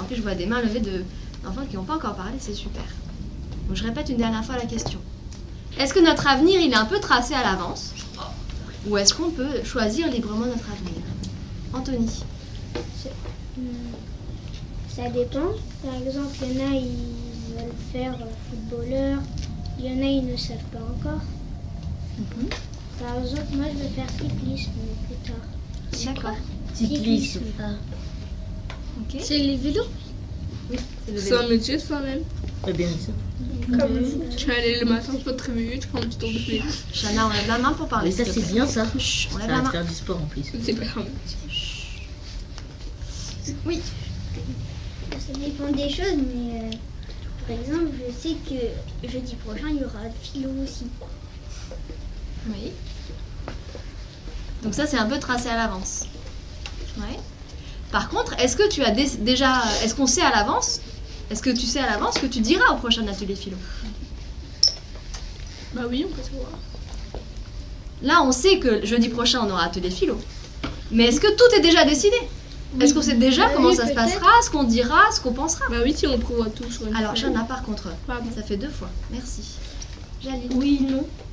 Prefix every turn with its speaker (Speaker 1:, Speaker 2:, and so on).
Speaker 1: En plus, je vois des mains levées d'enfants qui n'ont pas encore parlé, c'est super. Donc, je répète une dernière fois la question. Est-ce que notre avenir, il est un peu tracé à l'avance? Ou est-ce qu'on peut choisir librement notre avenir? Anthony?
Speaker 2: Ça dépend. Par exemple, il y en a, ils veulent faire footballeur. Il y en a, ils ne savent pas encore. Par exemple, moi, je veux faire cyclisme plus tard.
Speaker 1: D'accord.
Speaker 3: Cyclisme.
Speaker 1: Ok.
Speaker 4: C'est les vélos?
Speaker 1: Oui, c'est le
Speaker 5: C'est
Speaker 1: vélo.
Speaker 5: un métier ça même.
Speaker 3: Très bien sûr.
Speaker 2: Comme le foot.
Speaker 5: Tu vas aller le matin, tu vas te réveiller, tu prends un petit tour de vélo.
Speaker 1: Chana, on lève la main pour parler.
Speaker 3: Mais ça
Speaker 1: s'il te
Speaker 3: c'est
Speaker 1: plaît.
Speaker 3: bien ça.
Speaker 1: Chut, on
Speaker 3: Ça
Speaker 1: lève la
Speaker 3: va te
Speaker 1: main.
Speaker 3: faire du sport en plus.
Speaker 5: C'est pas grave.
Speaker 1: Oui.
Speaker 2: Ça dépend des choses, mais par exemple, je sais que jeudi prochain, il y aura de philo aussi.
Speaker 1: Oui. Donc ça, c'est un peu tracé à l'avance. Ouais. Par contre, est-ce que tu as déjà... Est-ce qu'on sait à l'avance? Est-ce que tu sais à l'avance ce que tu diras au prochain atelier philo?
Speaker 5: Bah oui, on peut savoir.
Speaker 1: Là, on sait que jeudi prochain, on aura atelier philo. Mais est-ce que tout est déjà décidé? Est-ce qu'on sait déjà comment
Speaker 4: oui,
Speaker 1: ça se
Speaker 4: peut-être.
Speaker 1: passera, ce qu'on dira, ce qu'on pensera?
Speaker 5: Bah oui, si on prévoit tout sur une
Speaker 1: Alors,
Speaker 5: feuille.
Speaker 1: Chana, par contre,
Speaker 5: Pardon.
Speaker 1: ça fait 2 fois. Merci. Jaline.
Speaker 4: Oui, non.